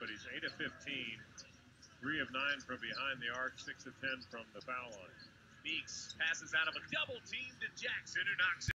but he's 8 of 15, 3 of 9 from behind the arc, 6 of 10 from the foul line. Meeks passes out of a double team to Jackson, who knocks it.